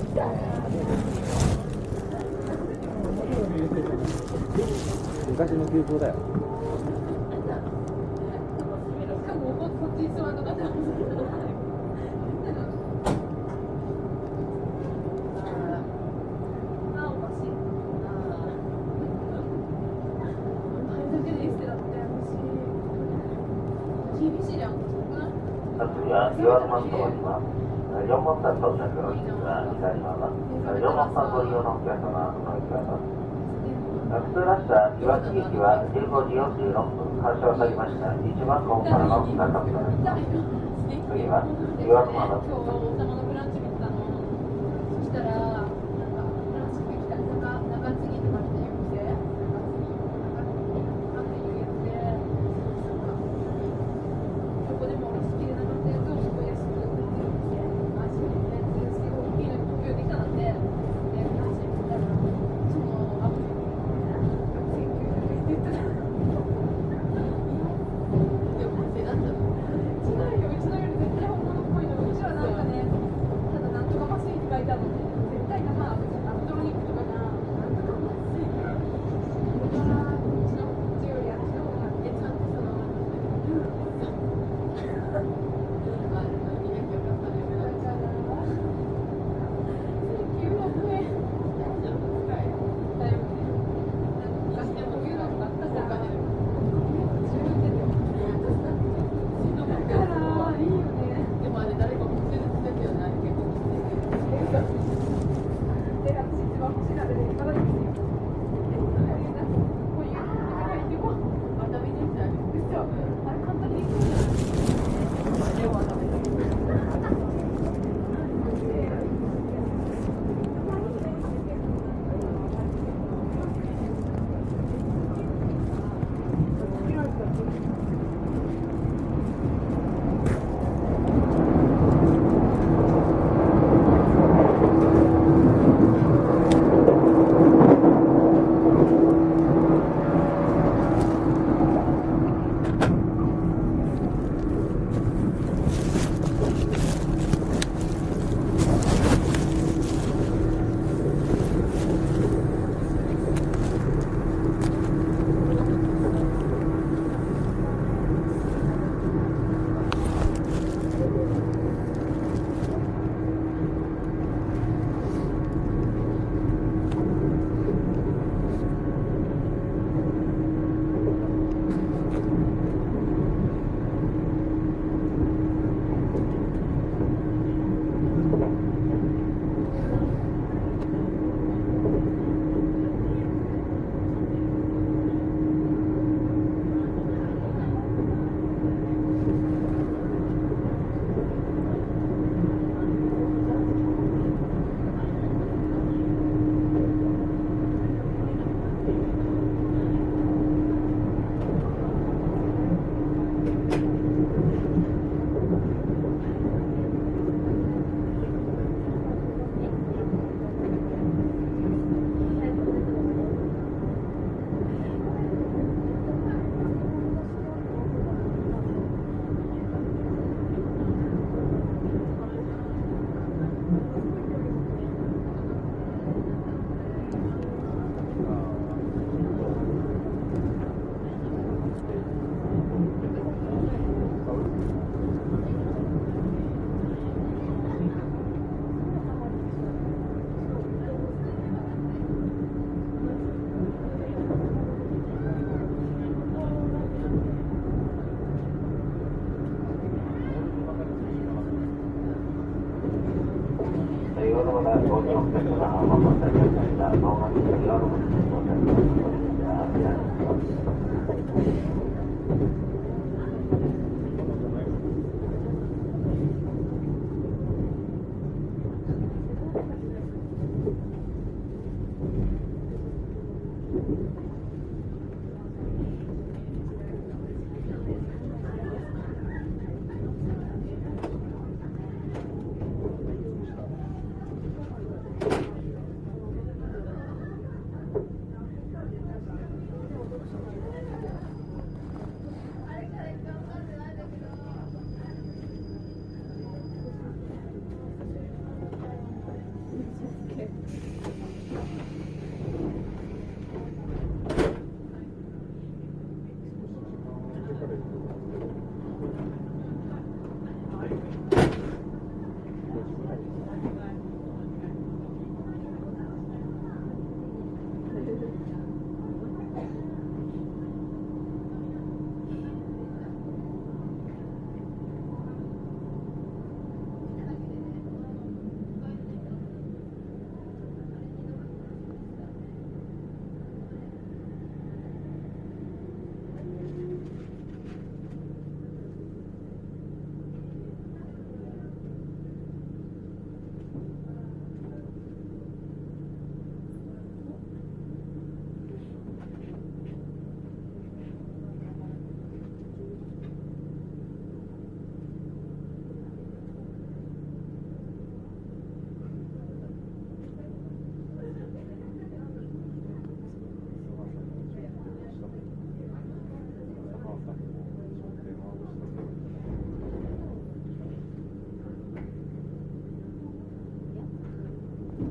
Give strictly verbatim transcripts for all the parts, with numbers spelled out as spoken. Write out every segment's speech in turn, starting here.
昔の急行だよ。 次は岩沼と降ります。よんばん線到着の位置が左側。よんばん線ご利用のお客様、お乗りください。普通列車岩木駅はじゅうごじよんじゅうろっぷん発車をされました。いちばん号からの中身となります。次は岩沼バス。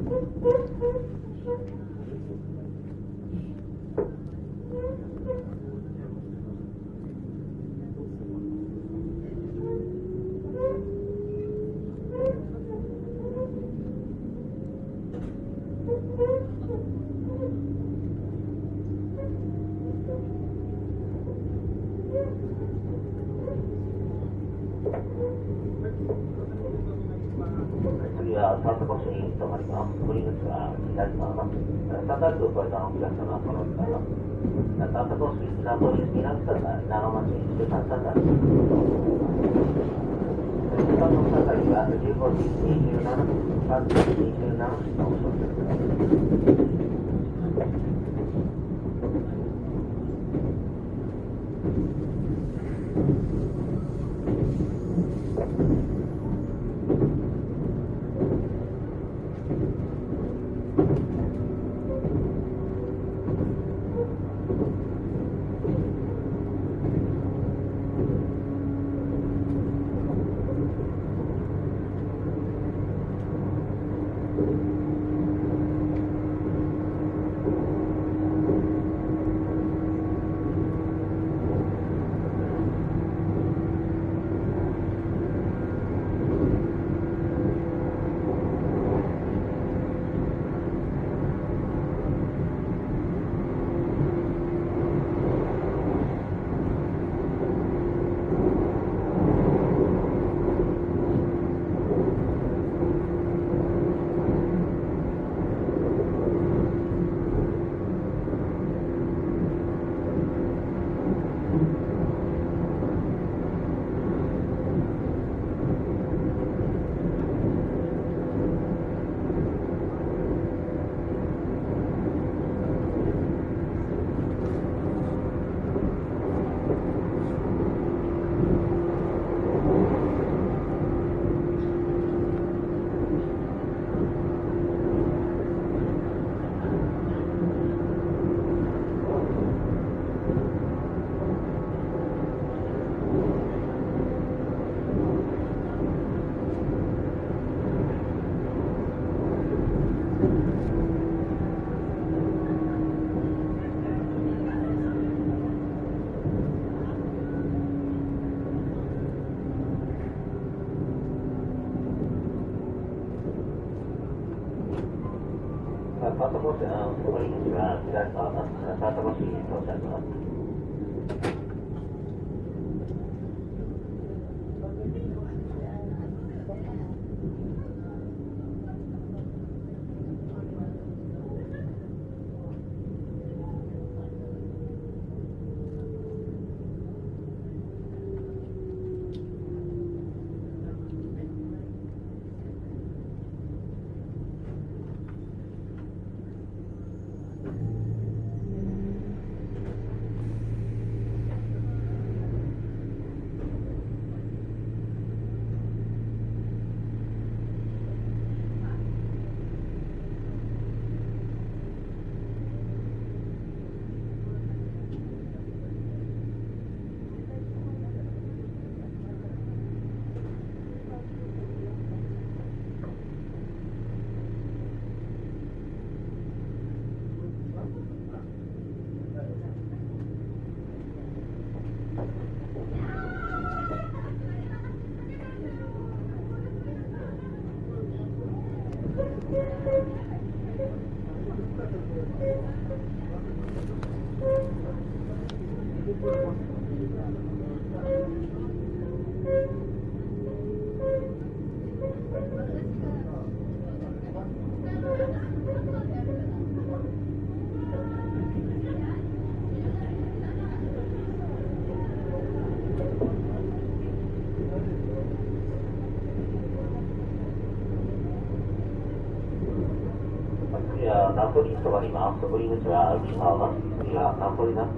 次は佐世保市に停まります。降り口は左側です。三大区を越えたお客様はこの時間です。佐世保市南通り南境長町中山境時間の境はじゅうごじにじゅうななふん、さんじにじゅうななふんのお知らせです。佐世保市の降り口は左側です。佐世保市に到着します。次はナポリに停まります。降り口は内側です。次はナポリです。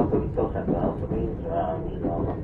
送り到着は遅くにちは右側を。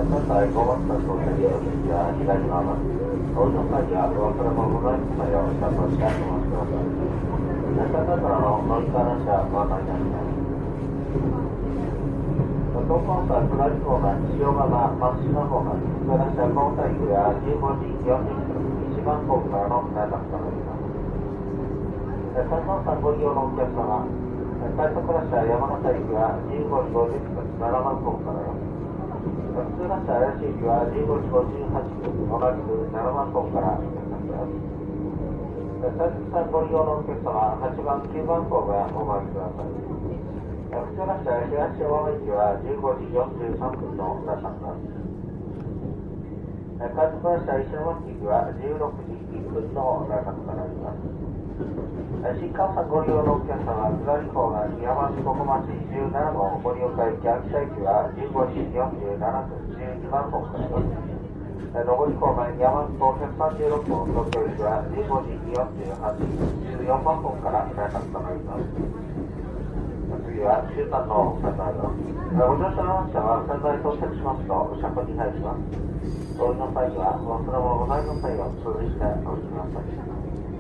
現在ごばん線到着入口は左側です。お降りの際はお忘れ物ございます際はお下としてお待ちください。列車からの乗り換え列車ご案内いたします。東本線下り方面、塩釜、松島方面、普通列車交代区やじゅうごじよんじゅっぷん、いちばんホームからの連絡となります。三本線ご利用のお客様、快速列車山形行きはじゅうごじごじゅっぷん、ななばんホームからよ。普通列車怪しい行きはじゅうごじごじゅうはっぷん、同じくななばんホームから出発です。三陸線ご利用のお客様、はちばん、きゅうばんホームへお参りください。普通列車東大和行きはじゅうごじよんじゅうさんぷんの出発です。快速列車石巻行きはじゅうろくじいっぷんの出発となります。新幹線ご利用のお客様、下り方面、山梨国町じゅうなな号盛岡行き秋田行きはじゅうごじよんじゅうななふん、じゅうにばんホームからです。上り方面、山梨ひゃくさんじゅうろく号東京行きはじゅうごじよんじゅうはちふん、じゅうよんばんホームから出発となります。次は終点のお伝えとなります。ご乗車の列車は仙台到着しますと車庫に入ります。お降りの際にはお忘れ物ございの際は通じしてお降りください。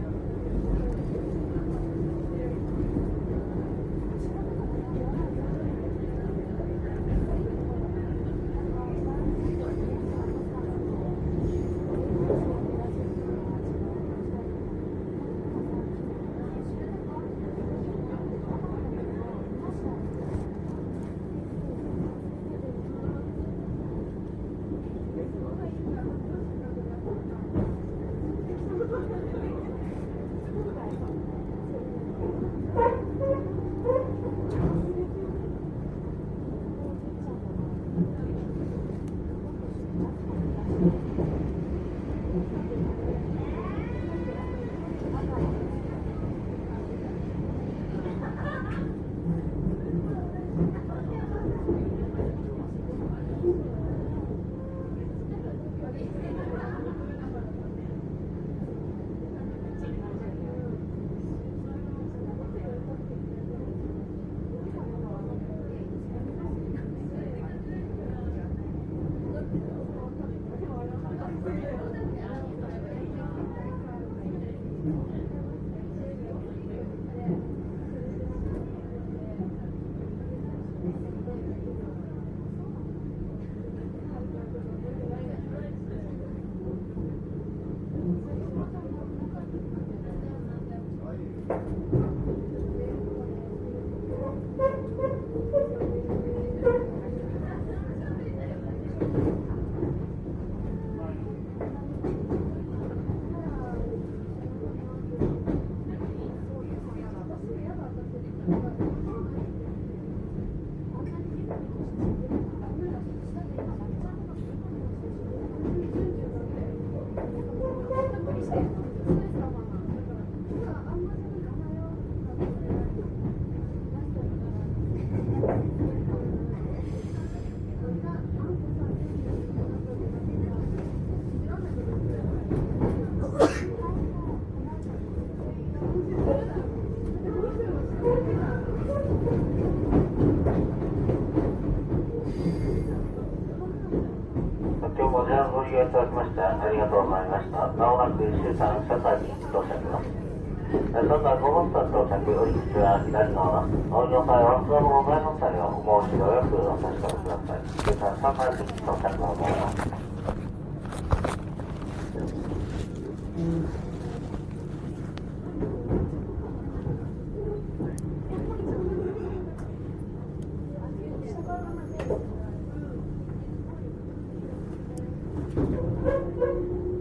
ご利用いただきましてありがとうございました。まもなく終点車内に到着します。仙台ごばん線到着、降り口は左側です。お降りの際は、お忘れ物ございませんよう、もう一度よくお確かめください。終点車内に到着を思います。Thank you.